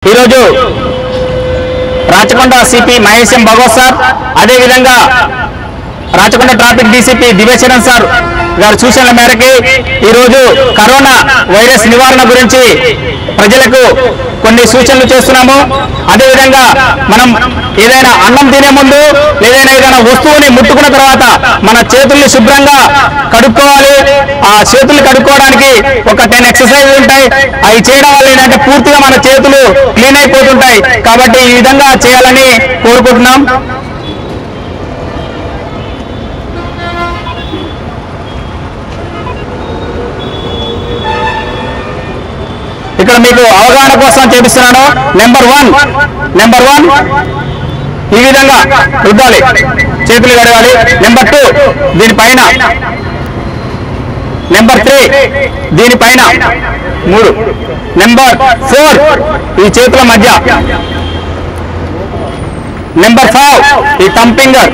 ఈరోజు Rachakonda CP Mahesh M Bhagwat sir, అదేవిధంగా Rachakonda traffic DCP Diveshran sir గారి సూచనల మేరకు ఈరోజు కరోనా వైరస్ నివారణ గురించి ప్రజలకు కొన్ని సూచనలు చేస్తున్నాము. అదేవిధంగా మనం ఏదైనా అన్నం తినే ముందు ఏదైనా వస్తువుని ముట్టుకున్న తర్వాత మన చేతుల్ని శుభ్రంగా కడుక్కోవాలి. ఆ చేతులు కడుక్కోవడానికి ఒక 10 ఎక్సర్సైజ్ ఉంటాయి. అవి చేయడం వల్ల ఏంటంటే పూర్తిగా మన చేతులు క్లీన్ అయిపోతుంటాయి. కాబట్టి ఈ విధంగా చేయాలని కోరుకుంటున్నాం. ఇక్కడ మీకు అవగాహన కోసం చేపిస్తున్నాను. నెంబర్ వన్ ఈ విధంగా రుద్దాలి, చేతులు కడగాలి. నెంబర్ 2 దీనిపైన, నెంబర్ 3 దీనిపైన 3, నెంబర్ 4 ఈ చేతుల మధ్య, నెంబర్ 5 ఈ thumb finger,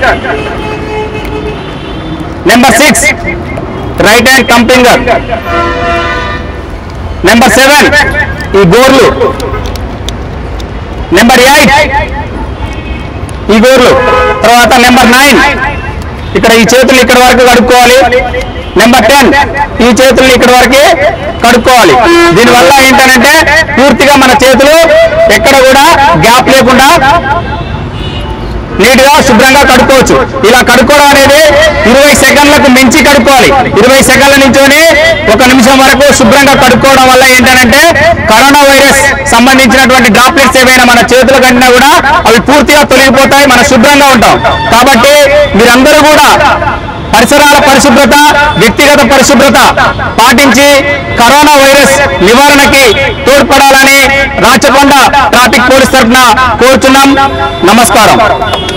number 6 right hand thumb finger, number 7 ఈ గోర్లు, నెంబర్ 8 ఈ గోర్లు. తర్వాత నెంబర్ 9 ఇక్కడ ఈ చేతులు ఇక్కడ వరకు కడుక్కోవాలి. నెంబర్ 10 ఈ చేతుల్ని ఇక్కడ వరకే కడుక్కోవాలి. దీనివల్ల ఏంటంటే పూర్తిగా మన చేతులు ఎక్కడ కూడా గ్యాప్ లేకుండా నీట్ గా శుభ్రంగా కడుక్కోవచ్చు. ఇలా కడుక్కోవడం అనేది 20 సెకండ్లకు మించి కడుక్కోవాలి. 20 సెకండ్ల నుంచోని 1 నిమిషం వరకు శుభ్రంగా కడుక్కోవడం వల్ల ఏంటంటే కరోనా వైరస్ సంబంధించినటువంటి డ్రాప్లెట్స్ ఏవైనా మన చేతుల కంటినా కూడా అవి పూర్తిగా తొలగిపోతాయి, మనం శుభ్రంగా ఉంటాం. కాబట్టి మీరందరూ కూడా పరిసరాల పరిశుభ్రత, వ్యక్తిగత పరిశుభ్రత పాటించి కరోనా వైరస్ నివారణకి తోడ్పడాలని రాచకొండ ట్రాఫిక్ పోలీస్ తరఫున కోరుచున్నాం. నమస్కారం.